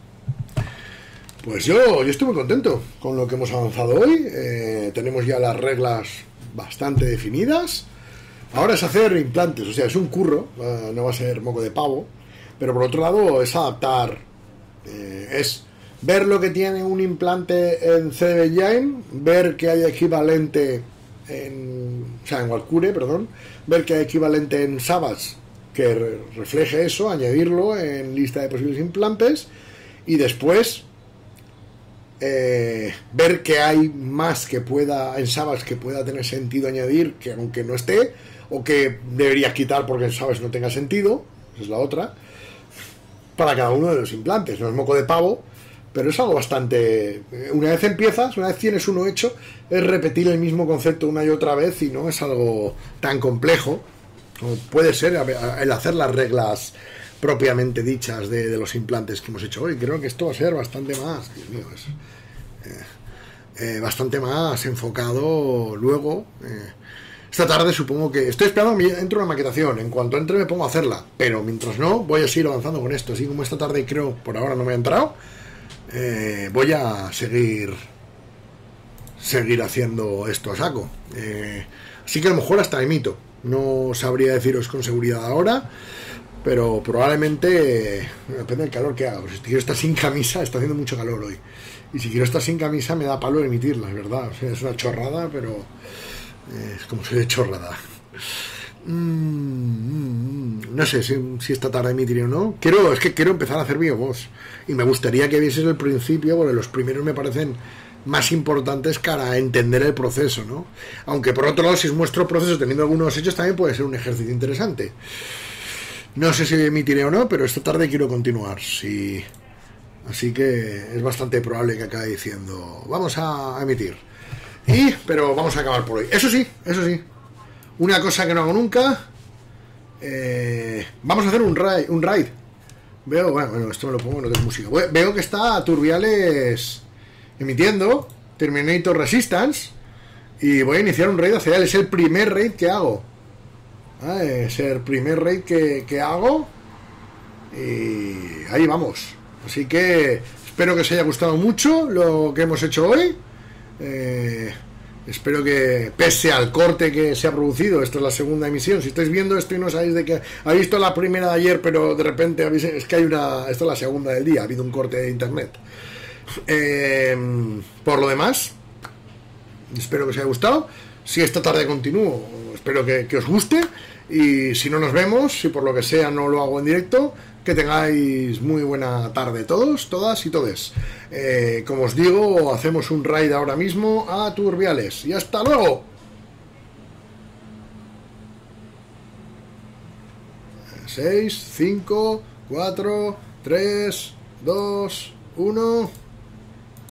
Pues yo estoy muy contento con lo que hemos avanzado hoy. Tenemos ya las reglas bastante definidas. Ahora es hacer implantes, o sea, es un curro, no va a ser moco de pavo. Pero por otro lado es adaptar, es ver lo que tiene un implante en CDB Engine, ver que hay equivalente en Walkure, perdón, ver que hay equivalente en Savage que refleje eso, añadirlo en lista de posibles implantes y después ver que hay más que pueda en Savage que pueda tener sentido añadir, que aunque no esté, o que deberías quitar porque en Savage no tenga sentido, esa es la otra, para cada uno de los implantes. No es moco de pavo, pero es algo bastante. Una vez empiezas, una vez tienes uno hecho, es repetir el mismo concepto una y otra vez y no es algo tan complejo como puede ser el hacer las reglas propiamente dichas de los implantes que hemos hecho hoy. Creo que esto va a ser bastante más. Dios mío, bastante más enfocado luego. Esta tarde supongo que... Estoy esperando, entro en la maquetación. En cuanto entre me pongo a hacerla. Pero mientras no, voy a seguir avanzando con esto. Así como esta tarde creo, por ahora no me ha entrado, voy a seguir haciendo esto a saco. Así que a lo mejor hasta emito. No sabría deciros con seguridad ahora, pero probablemente depende del calor que haga. Pues si quiero estar sin camisa, está haciendo mucho calor hoy. Y si quiero estar sin camisa me da palo emitirla, es verdad. O sea, es una chorrada, pero es como soy de chorrada. No sé si esta tarde emitiré o no. Es que quiero empezar a hacer biogos. Y me gustaría que vieses el principio, porque los primeros me parecen más importantes para entender el proceso, ¿no? Aunque por otro lado, si os muestro el proceso teniendo algunos hechos, también puede ser un ejercicio interesante. No sé si emitiré o no, pero esta tarde quiero continuar. Sí. Así que es bastante probable que acabe diciendo vamos a emitir. Pero vamos a acabar por hoy. Eso sí. Una cosa que no hago nunca. Vamos a hacer un raid. Veo, bueno, esto me lo pongo, no tengo música. Veo que está Turbiales emitiendo Terminator Resistance. Y voy a iniciar un raid hacia él. Es el primer raid que hago. Es el primer raid que hago. Y ahí vamos. Así que espero que os haya gustado mucho lo que hemos hecho hoy. Espero que, pese al corte que se ha producido, esta es la segunda emisión. Si estáis viendo esto y no sabéis de qué, habéis visto la primera de ayer, pero de repente es que hay esta es la segunda del día, ha habido un corte de internet. Por lo demás, espero que os haya gustado. Si esta tarde continúo, espero que os guste. Y si no nos vemos, si por lo que sea no lo hago en directo, que tengáis muy buena tarde todos, todas y todes. Como os digo, hacemos un raid ahora mismo a Turbiales. ¡Y hasta luego! 6, 5, 4, 3, 2, 1...